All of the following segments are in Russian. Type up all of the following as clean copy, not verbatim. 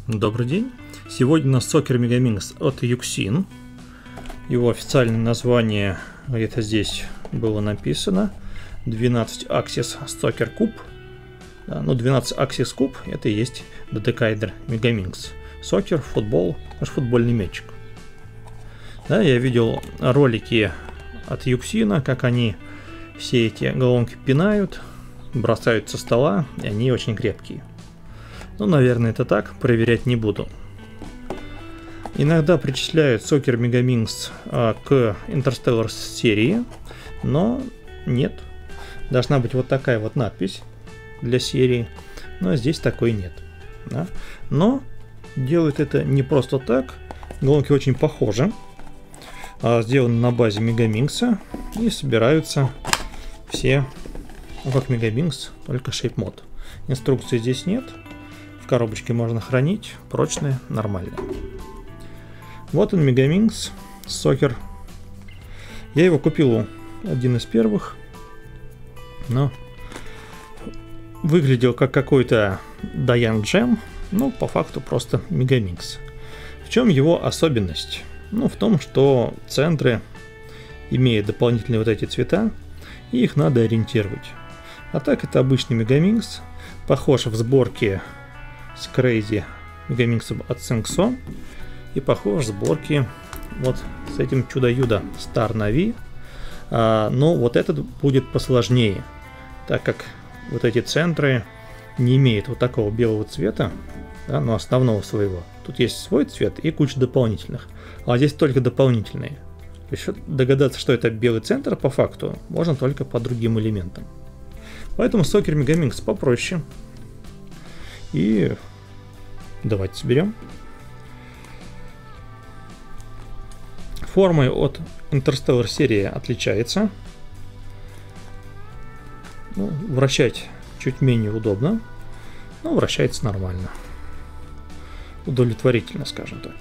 Добрый день! Сегодня у нас Soccer Megaminx от Yuxin. Его официальное название где-то здесь было написано. 12 Axis Soccer Cube. Да, ну, 12 Axis Cube это и есть Decadar Megaminx. Soccer, футбол, наш футбольный мячик. Да, я видел ролики от Yuxin, как они все эти головки пинают, бросают со стола, и они очень крепкие. Ну, наверное, это так, проверять не буду. Иногда причисляют Soccer Megaminx к Interstellar серии, но нет. Должна быть вот такая вот надпись для серии, но здесь такой нет. Да? Но делают это не просто так, головки очень похожи, сделаны на базе Megaminx и собираются все как Megaminx, только Shape Mod. Инструкции здесь нет. В коробочке можно хранить, прочные, нормальные. Вот он, Megaminx Soccer. Я его купил один из первых, но выглядел как какой-то Dayan Jam, но по факту просто Megaminx. В чем его особенность? Ну, в том, что центры имеют дополнительные вот эти цвета, и их надо ориентировать. А так это обычный Megaminx, похож в сборке с Crazy Megaminx от Singso и похож в сборке вот с этим чудо-юдо Star Navi, но вот этот будет посложнее, так как вот эти центры не имеют вот такого белого цвета, да, но основного своего. Тут есть свой цвет и куча дополнительных, а здесь только дополнительные. То есть догадаться, что это белый центр по факту, можно только по другим элементам. Поэтому Soccer Megaminx попроще. И давайте соберем. Формой от Interstellar серии отличается. Ну, вращать чуть менее удобно, но вращается нормально. Удовлетворительно, скажем так.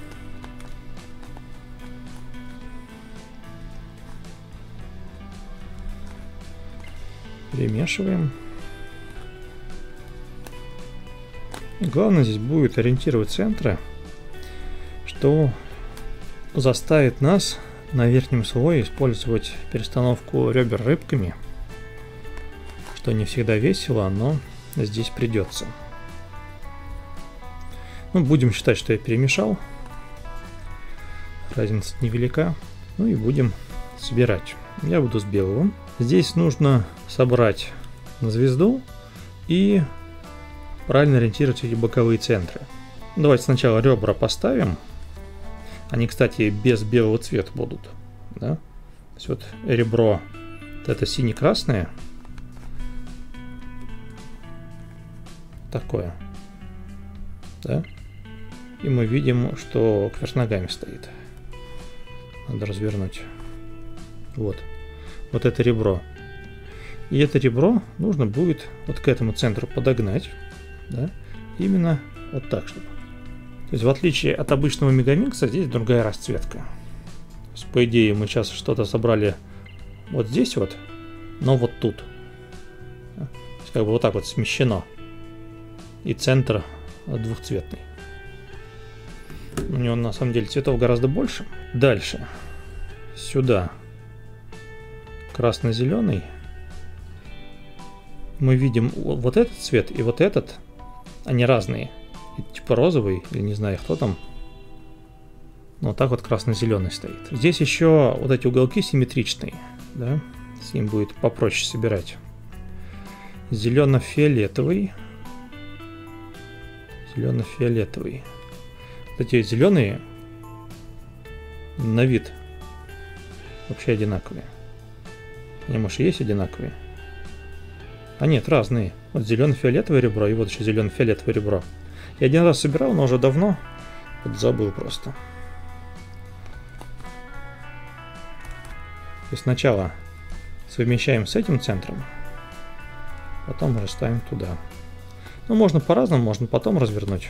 Перемешиваем. И главное здесь будет ориентировать центры, что заставит нас на верхнем слое использовать перестановку ребер рыбками, что не всегда весело, но здесь придется. Ну, будем считать, что я перемешал. Разница невелика. Ну и будем собирать. Я буду с белого. Здесь нужно собрать на звезду и правильно ориентировать эти боковые центры. Давайте сначала ребра поставим. Они, кстати, без белого цвета будут. Да? То есть вот ребро вот это сине-красное. Такое. Да? И мы видим, что кверх ногами стоит. Надо развернуть. Вот. Вот это ребро. И это ребро нужно будет вот к этому центру подогнать. Да? Именно вот так, чтобы. То есть в отличие от обычного Megaminx, здесь другая расцветка. То есть, по идее, мы сейчас что-то собрали вот здесь вот, но вот тут. То есть, как бы вот так вот смещено. И центр двухцветный. У него на самом деле цветов гораздо больше. Дальше. Сюда. Красно-зеленый. Мы видим вот этот цвет и вот этот. Они разные. Типа розовый, или не знаю кто там. Но вот так вот красно-зеленый стоит. Здесь еще вот эти уголки симметричные. Да? С ним будет попроще собирать. Зелено-фиолетовый. Зелено-фиолетовый. Вот эти зеленые на вид вообще одинаковые. Не, может, и есть одинаковые? А нет, разные. Вот зелено-фиолетовое ребро и вот еще зелено-фиолетовое ребро. Я один раз собирал, но уже давно. Вот забыл просто. То есть сначала совмещаем с этим центром, потом уже ставим туда. Ну, можно по-разному, можно потом развернуть.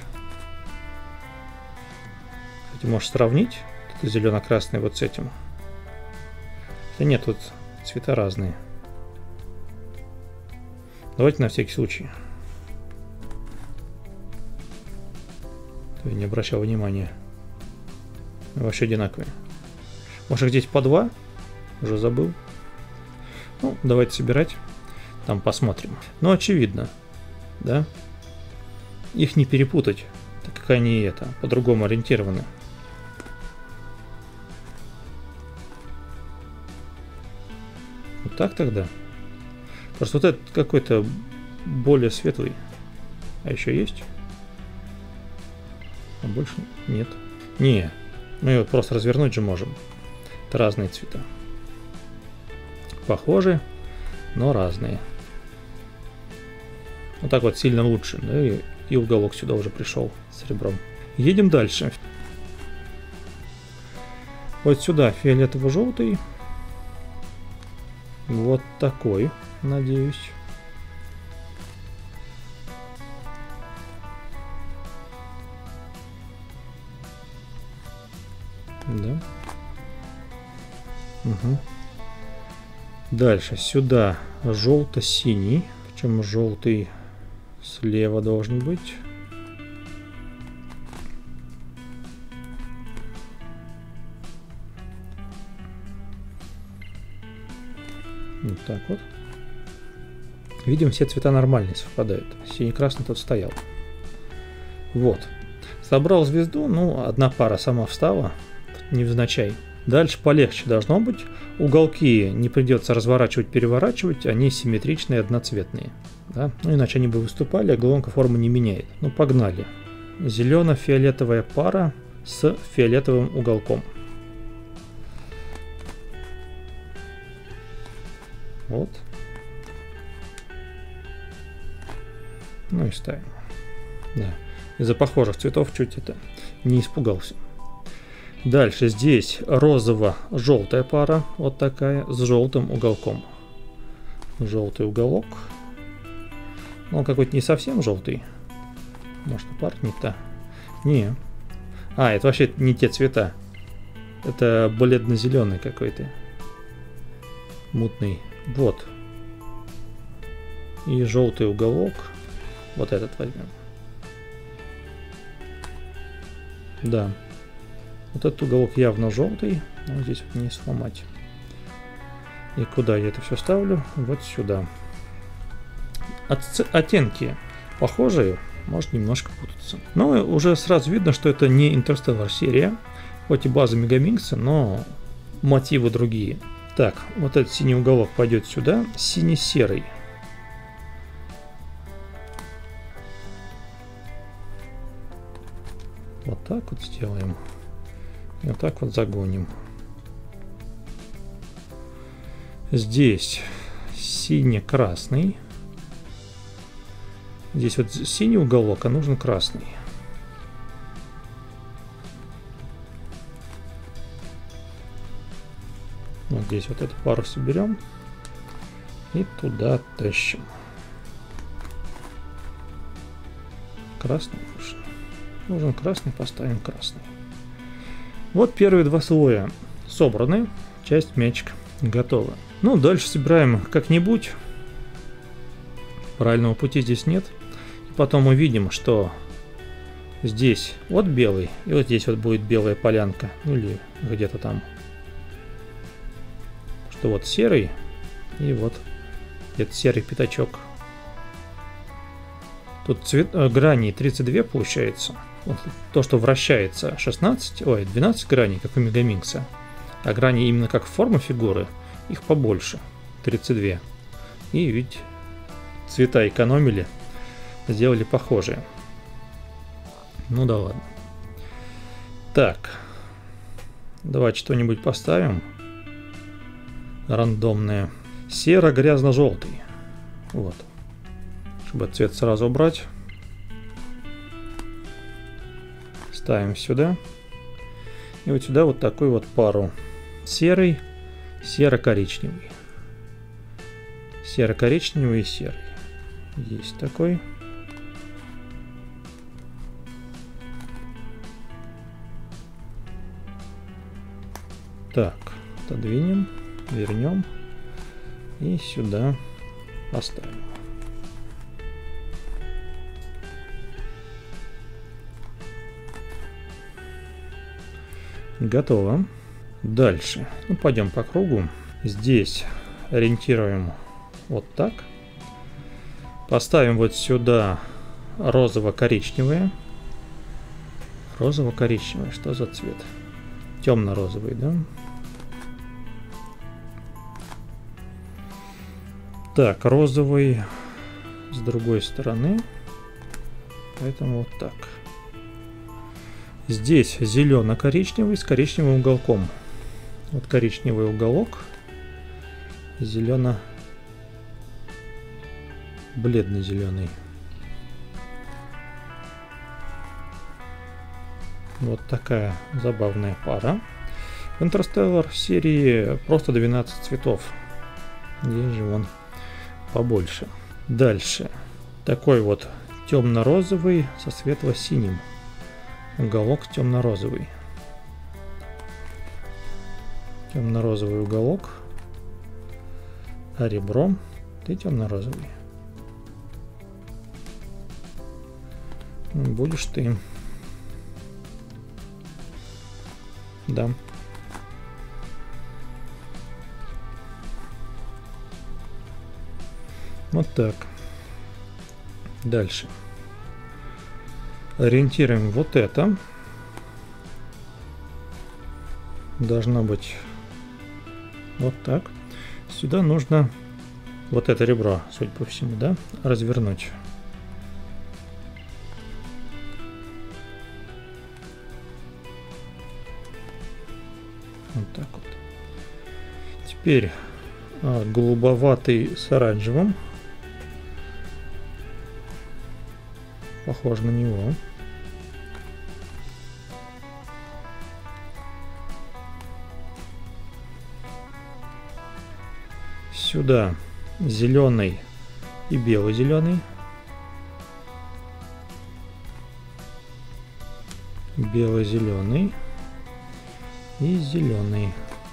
Кстати, можешь сравнить это зелено-красный вот с этим. Хотя нет, тут цвета разные. Давайте на всякий случай. Я не обращал внимания. Вообще одинаковые. Может, здесь по 2? Уже забыл. Ну, давайте собирать. Там посмотрим. Ну, очевидно. Да? Их не перепутать, так как они по-другому ориентированы. Вот так тогда. Просто вот этот какой-то более светлый. А еще есть? А больше нет. Не, мы его просто развернуть же можем. Это разные цвета. Похожи, но разные. Вот так вот сильно лучше. Да, и уголок сюда уже пришел с ребром. Едем дальше. Вот сюда фиолетово-желтый. Вот такой, надеюсь. Да. Угу. Дальше сюда желто-синий. Причем желтый слева должен быть. Вот так вот. Видим, все цвета нормальные совпадают. Синий-красный тут стоял. Вот. Собрал звезду, ну, одна пара сама встала, невзначай. Дальше полегче должно быть. Уголки не придется разворачивать, переворачивать, они симметричные, одноцветные. Да? Ну, иначе они бы выступали, а головка формы не меняет. Ну, погнали. Зелено-фиолетовая пара с фиолетовым уголком. Вот. Ну и ставим. Да. Из-за похожих цветов чуть не испугался. Дальше здесь розово-желтая пара, вот такая, с желтым уголком. Желтый уголок. Ну, он какой-то не совсем желтый. Может, пара не та. Не. А, это вообще не те цвета. Это бледно-зеленый какой-то. Мутный. Вот. И желтый уголок. Вот этот возьмем. Да. Вот этот уголок явно желтый, но здесь вот не сломать. И куда я это все ставлю? Вот сюда. Оттенки похожие, может немножко путаться. Но уже сразу видно, что это не Interstellar серия. Хоть и база Мегаминкса, но мотивы другие. Так, вот этот синий уголок пойдет сюда, синий-серый. Вот так вот сделаем. И вот так вот загоним. Здесь сине-красный. Здесь вот синий уголок, а нужен красный. Вот здесь вот эту пару соберем. И туда тащим. Красный нужен. Нужен красный, поставим красный. Вот первые два слоя собраны, часть мячика готова. Ну, дальше собираем как-нибудь. Правильного пути здесь нет. И потом увидим, что здесь вот белый, и вот здесь вот будет белая полянка, ну или где-то там. Что вот серый, и вот где-то серый пятачок. Тут граней 32 получается. Вот то, что вращается 12 граней, как у Мегаминкса. А грани именно как форма фигуры, их побольше, 32. И ведь цвета экономили, сделали похожие. Ну да ладно. Так, давайте что-нибудь поставим рандомное. Серо-грязно-желтый. Вот. Чтобы цвет сразу убрать. Ставим сюда. И вот сюда вот такую вот пару. Серый, серо-коричневый. Серо-коричневый и серый. Есть такой. Так, отодвинем, вернем и сюда поставим. Готово. Дальше. Ну, пойдем по кругу. Здесь ориентируем вот так. Поставим вот сюда розово-коричневое. Розово-коричневое. Что за цвет? Темно-розовый, да? Так, розовый с другой стороны. Поэтому вот так. Здесь зелено-коричневый с коричневым уголком. Вот коричневый уголок. Бледно-зеленый. Вот такая забавная пара. В Interstellar серии просто 12 цветов. Здесь же он побольше. Дальше. Такой вот темно-розовый со светло-синим. Уголок темно-розовый. Темно-розовый уголок. А ребро ты темно-розовый. Будешь ты. Да. Вот так. Дальше. Ориентируем вот это. Должно быть вот так. Сюда нужно вот это ребро, судя по всему, да, развернуть. Вот так вот. Теперь голубоватый с оранжевым. Похоже на него. Сюда зеленый и бело-зеленый. Бело-зеленый и зеленый.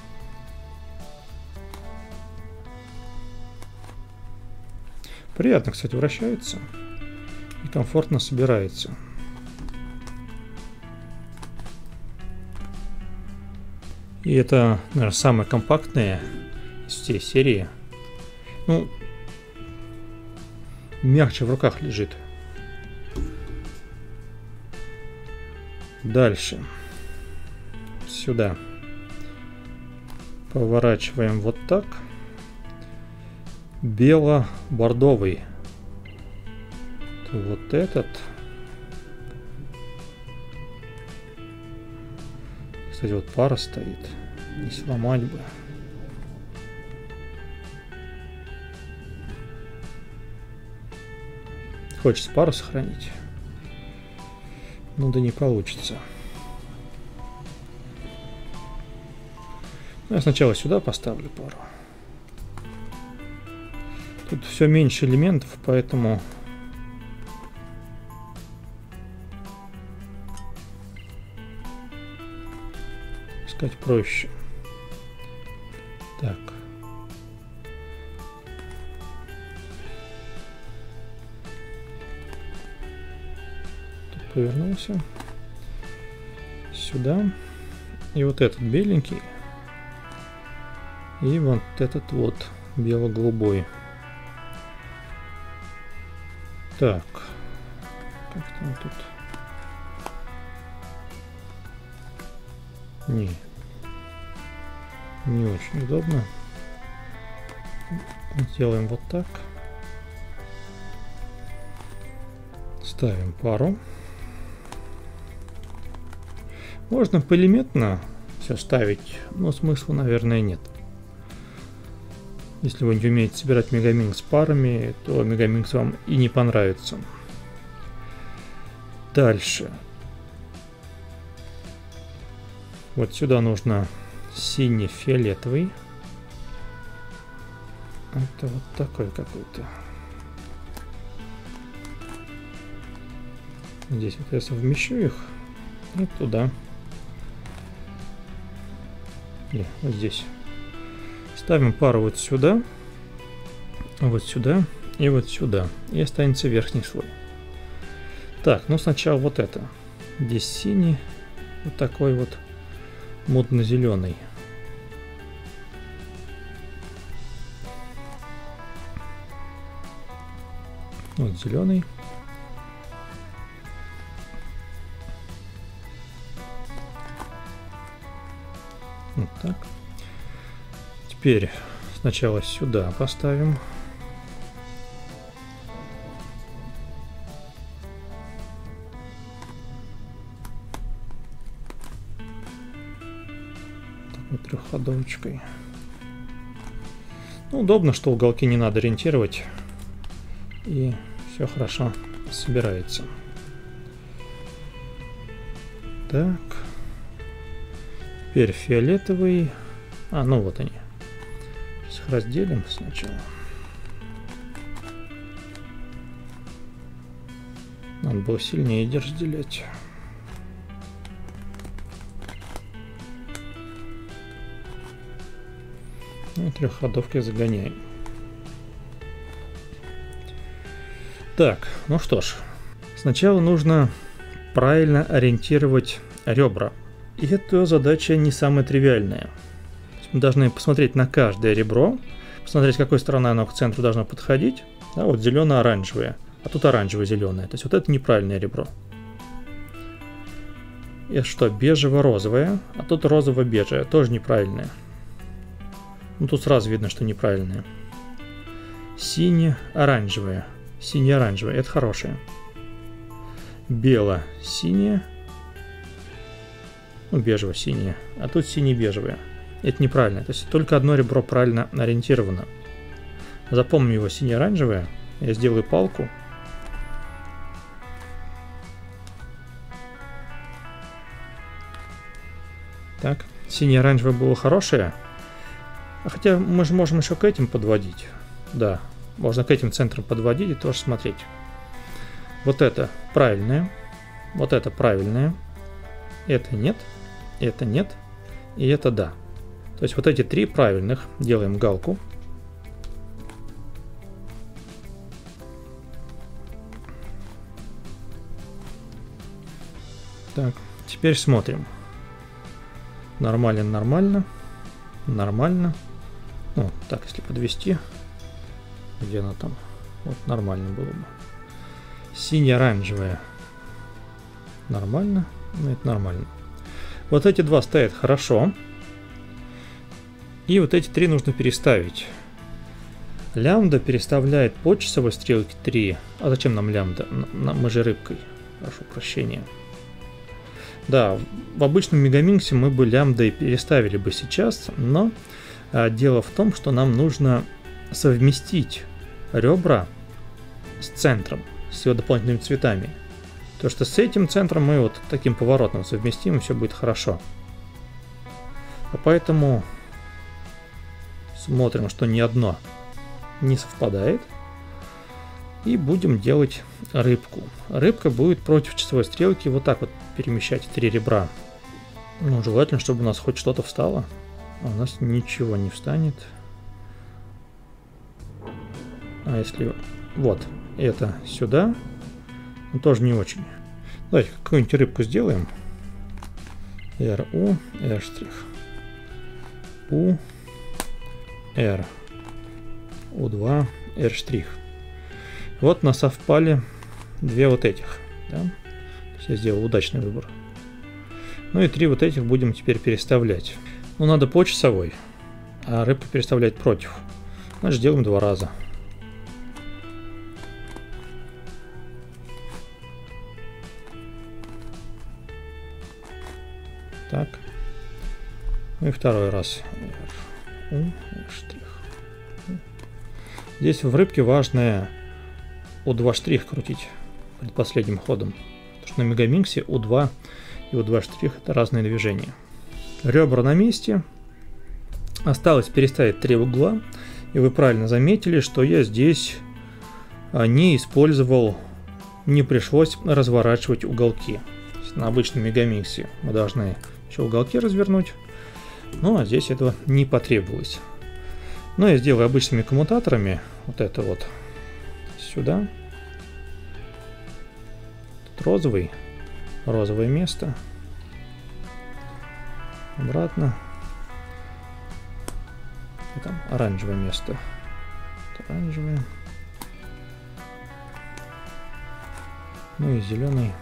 Приятно, кстати, вращается и комфортно собирается. И это, наверное, самое компактное из всей серии. Ну, мягче в руках лежит. Дальше. Сюда. Поворачиваем вот так. Бело-бордовый. Вот этот. Кстати, вот пара стоит. Не сломать бы. Хочется пару сохранить. Ну да не получится. Я сначала сюда поставлю пару. Тут все меньше элементов, поэтому искать проще. Так. Тут повернулся. Сюда. И вот этот беленький. И вот этот вот бело-голубой. Так. Как там тут? Не очень удобно. Делаем вот так. Ставим пару. Можно поэлементно все ставить, но смысла, наверное, нет. Если вы не умеете собирать Megaminx парами, то Megaminx вам и не понравится. Дальше. Вот сюда нужно синий-фиолетовый. Это вот такой какой-то. Здесь вот я совмещу их и туда. И вот здесь. Ставим пару вот сюда и вот сюда. И останется верхний слой. Так, ну сначала вот это. Здесь синий. Вот такой вот. мутно-зеленый. Вот зеленый. Вот так. Теперь сначала сюда поставим. Такой трехходовочкой. Ну, удобно, что уголки не надо ориентировать. И все хорошо собирается. Так. Теперь фиолетовый. Ну вот они. Сейчас их разделим сначала. Надо было сильнее разделять. И трехходовкой загоняем. Так, ну что ж. Сначала нужно правильно ориентировать ребра. И эта задача не самая тривиальная. Мы должны посмотреть на каждое ребро, посмотреть, с какой стороны оно к центру должно подходить. Да, вот зелено-оранжевое, а тут оранжево-зеленое. То есть вот это неправильное ребро. И что, бежево-розовое, а тут розово-бежевое, тоже неправильное. Ну тут сразу видно, что неправильное. Сине-оранжевое, сине-оранжевое, это хорошее. Бело-синее. Ну, бежево-синее, а тут сине-бежевое. Это неправильно, то есть только одно ребро правильно ориентировано. Запомним его сине-оранжевое. Я сделаю палку. Так, сине-оранжевое было хорошее. Хотя мы же можем еще к этим подводить. Да, можно к этим центрам подводить и тоже смотреть. Вот это правильное. Вот это правильное. Это нет. Это нет. И это да. То есть вот эти три правильных. Делаем галку. Так, теперь смотрим. Нормально, нормально. Нормально. Ну, так, если подвести. Где она там? Вот нормально было бы. Сине-оранжевая. Нормально. Ну, это нормально. Вот эти два стоят хорошо. И вот эти три нужно переставить. Лямбда переставляет по часовой стрелке 3. А зачем нам лямбда? Мы же рыбкой. Прошу прощения. Да, в обычном мегамиксе мы бы лямбдой переставили бы сейчас, но дело в том, что нам нужно совместить ребра с центром, с его дополнительными цветами. То, что с этим центром мы вот таким поворотом совместим, и все будет хорошо. А поэтому смотрим, что ни одно не совпадает. И будем делать рыбку. Рыбка будет против часовой стрелки вот так вот перемещать 3 ребра. Ну, желательно, чтобы у нас хоть что-то встало. А у нас ничего не встанет. А если вот это сюда, ну, тоже не очень. Давайте какую-нибудь рыбку сделаем. RU, R', U, R, U2, R'. Вот у нас совпали две вот этих. Да? Я сделал удачный выбор. Ну и 3 вот этих будем теперь переставлять. Ну, надо по часовой, а рыбка переставляет против. Значит, делаем 2 раза. Так. Ну и второй раз. Здесь в рыбке важное U2 штрих крутить предпоследним ходом. Потому что на мегамиксе U2 и U2 штрих это разные движения. Ребра на месте. Осталось переставить 3 угла. И вы правильно заметили, что я здесь не использовал, не пришлось разворачивать уголки. На обычном мегамиксе мы должны еще уголки развернуть. Ну а здесь этого не потребовалось. Но я сделаю обычными коммутаторами. Вот это вот сюда. Тут розовый. Розовое место. Обратно. И там оранжевое место. Оранжевое. Ну и зеленый.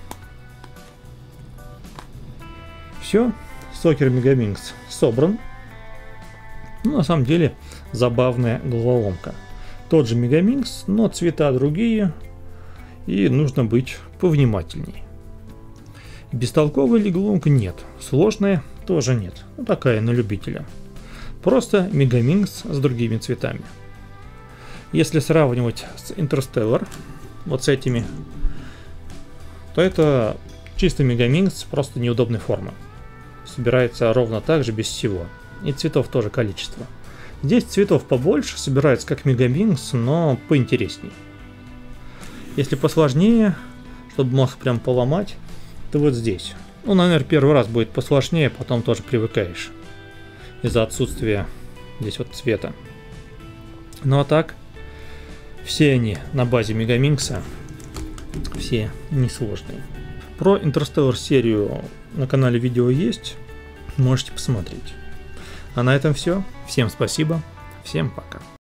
Все. Сокер Megaminx собран. Ну, на самом деле, забавная головоломка. Тот же Megaminx, но цвета другие. И нужно быть повнимательней. Бестолковая ли головоломка? Нет. Сложная тоже нет. Ну, такая на любителя. Просто Megaminx с другими цветами. Если сравнивать с Interstellar, вот с этими, то это чисто Megaminx, просто неудобной формы. Собирается ровно так же, без всего. И цветов тоже количество. Здесь цветов побольше, собирается как Megaminx, но поинтересней. Если посложнее, чтобы мозг прям поломать, то вот здесь. Ну, наверное, первый раз будет посложнее, потом тоже привыкаешь. Из-за отсутствия здесь вот цвета. Ну а так, все они на базе Megaminx, все несложные. Про Interstellar серию на канале видео есть, можете посмотреть. А на этом все. Всем спасибо, всем пока.